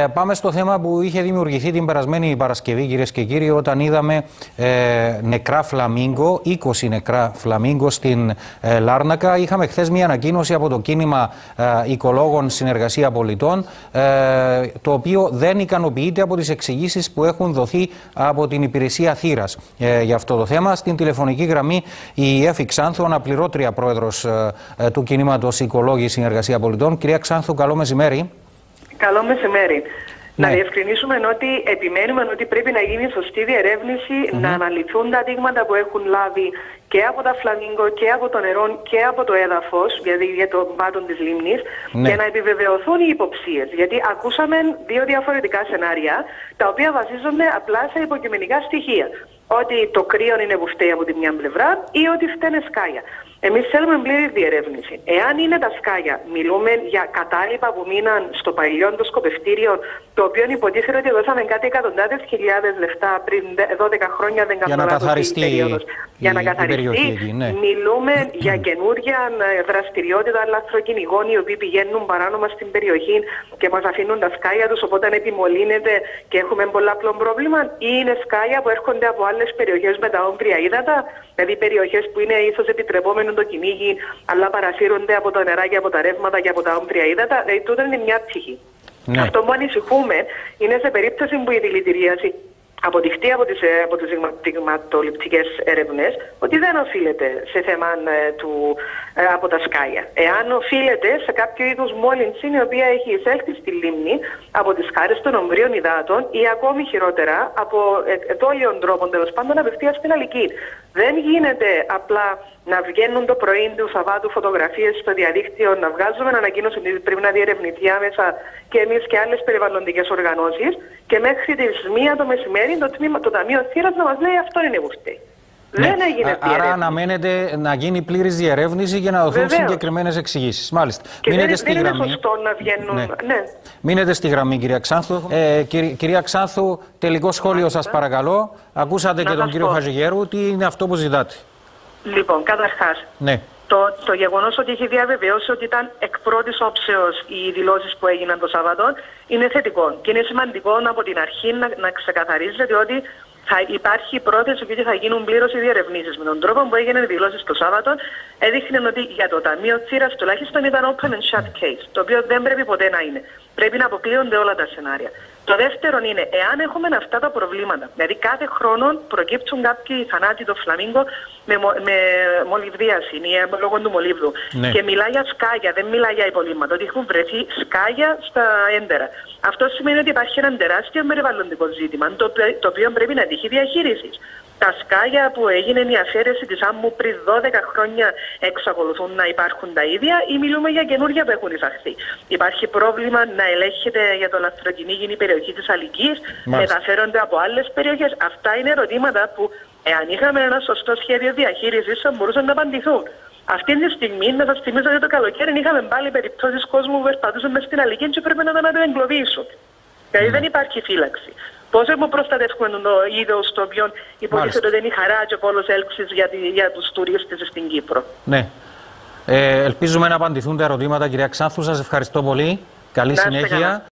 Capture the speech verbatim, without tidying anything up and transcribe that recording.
Πάμε στο θέμα που είχε δημιουργηθεί την περασμένη Παρασκευή, κυρίες και κύριοι, όταν είδαμε ε, νεκρά φλαμίγκο, είκοσι νεκρά φλαμίγκο στην ε, Λάρνακα. Είχαμε χθες μια ανακοίνωση από το κίνημα ε, Οικολόγων Συνεργασία Πολιτών, ε, το οποίο δεν ικανοποιείται από τις εξηγήσεις που έχουν δοθεί από την υπηρεσία Θύρας ε, για αυτό το θέμα. Στην τηλεφωνική γραμμή η Έφη Ξάνθου, αναπληρώτρια πρόεδρος ε, ε, του κινήματος Οικολόγοι Συνεργασία Πολιτών. Κυρία Ξάνθου, καλό μεσημέρι. Καλό μεσημέρι. Ναι. Να διευκρινίσουμε ότι επιμένουμε ότι πρέπει να γίνει σωστή διερεύνηση, mm-hmm. να αναλυθούν τα δείγματα που έχουν λάβει και από τα φλαμίγκο και από το νερό και από το έδαφος, δηλαδή για το πάτον της λίμνης, ναι. και να επιβεβαιωθούν οι υποψίες. Γιατί ακούσαμε δύο διαφορετικά σενάρια, τα οποία βασίζονται απλά σε υποκειμενικά στοιχεία. Ότι το κρύο είναι που φταίει από τη μια πλευρά ή ότι φταίνε σκάλια. Εμείς θέλουμε πλήρη διερεύνηση. Εάν είναι τα σκάλια, μιλούμε για κατάλοιπα που μείναν στο παλιό το σκοπευτήριο, το οποίο υποτίθεται ότι δώσαμε κάτι εκατοντάδες χιλιάδες λεφτά πριν δώδεκα χρόνια, δεν κάνω λάθος η περίοδος. Για να καθαριστεί, ναι. μιλούμε για καινούργια δραστηριότητα λαθροκυνηγών οι οποίοι πηγαίνουν παράνομα στην περιοχή και μας αφήνουν τα σκάλια τους, οπότε επιμολύνεται και έχουμε πολλαπλό πρόβλημα, ή είναι σκάλια που έρχονται από άλλες περιοχές με τα όγκρια ύδατα, δηλαδή περιοχές που είναι ίσως επιτρεπόμενο το κυνήγι, αλλά παρασύρονται από τα νερά και από τα ρεύματα και από τα όγκρια ύδατα, δηλαδή τούτο είναι μια ψυχή. Ναι. Αυτό που ανησυχούμε είναι σε περίπτωση που η δηλητηρίαση αποδειχτεί από τις, από τις δειγματοληπτικές έρευνες ότι δεν οφείλεται σε θέμα ε, του, ε, από τα σκάλια. Εάν οφείλεται σε κάποιο είδους μόλυνση η οποία έχει εισέλθει στη λίμνη από τις χάρες των ομβρίων υδάτων ή ακόμη χειρότερα από εδόλιων τρόπων, τέλος πάντων απευθείας στην Αλική. Δεν γίνεται απλά να βγαίνουν το πρωί του Σαββάτου φωτογραφίες στο διαδίκτυο, να βγάζουμε ανακοίνωση ότι πρέπει να διερευνηθεί άμεσα και εμείς και άλλες περιβαλλοντικές οργανώσεις, και μέχρι τις μία το μεσημέρι το, τμήμα, το Ταμείο Θύρας να μας λέει αυτό είναι που φταίει. Ναι. Δεν έγινε διερεύνηση. Άρα αναμένεται να γίνει πλήρης διερεύνηση για να δοθούν Βεβαίως. συγκεκριμένες εξηγήσεις. Μάλιστα. Και Μείνετε δεν, στη δεν γραμμή. είναι σωστό να βγαίνουν. Ναι. Ναι. Μείνετε στη γραμμή, κυρία Ξάνθου. Ε, κυρί, κυρία Ξάνθου, τελικό σχόλιο σας παρακαλώ. Ακούσατε να και τον κύριο πω. Χατζηγέρου. Τι είναι αυτό που ζητάτε? Λοιπόν, καταρχάς, ναι. το, το γεγονός ότι έχει διαβεβαιώσει ότι ήταν εκ πρώτης όψεως οι δηλώσεις που έγιναν το Σάββατο είναι θετικό. Και είναι σημαντικό από την αρχή να, να ξεκαθαρίζεται ότι θα υπάρχει πρόθεση και ότι θα γίνουν πλήρως οι διερευνήσεις. Με τον τρόπο που έγιναν οι δηλώσεις το Σάββατο, έδειχνε ότι για το Ταμείο Θύρας τουλάχιστον ήταν open and shut case, το οποίο δεν πρέπει ποτέ να είναι. Πρέπει να αποκλείονται όλα τα σενάρια. Το δεύτερο είναι, εάν έχουμε αυτά τα προβλήματα, δηλαδή κάθε χρόνο προκύπτουν κάποιοι θανάτοι το φλαμίγκο με, μο, με μολυβδίαση ή λόγω του μολύβδου, ναι. και μιλάει για σκάγια, δεν μιλάει για υπολείμματα, ότι έχουν βρεθεί σκάγια στα έντερα. Αυτό σημαίνει ότι υπάρχει ένα τεράστιο περιβαλλοντικό ζήτημα, το, το οποίο πρέπει να τύχει διαχείρισης. Τα σκάγια που έγινε η αφαίρεση της άμμου πριν δώδεκα χρόνια εξακολουθούν να υπάρχουν τα ίδια ή μιλούμε για καινούργια που έχουν εισαχθεί? Υπάρχει πρόβλημα να ελέγχεται για το λαθροκυνήγι η περιοχή της Αλικής, μεταφέρονται από άλλες περιοχές. Αυτά είναι ερωτήματα που εάν είχαμε ένα σωστό σχέδιο διαχείρισης θα μπορούσαν να απαντηθούν. Αυτή τη στιγμή, να σας θυμίσω ότι το καλοκαίρι είχαμε πάλι περιπτώσεις κόσμου που περπατούσαν μες στην Αλική και πρέπει να τα εγκλωβίσουν. Δηλαδή mm. δεν υπάρχει φύλαξη. Πώς έχουμε προστατεύουμε το είδος το οποίο υποτίθεται ότι είναι η χαρά και ο πόλος έλξης για, για τους τουρίστες στην Κύπρο? Ναι. Ε, ελπίζουμε να απαντηθούν τα ερωτήματα, κυρία Ξάνθου. Σας ευχαριστώ πολύ. Καλή συνέχεια.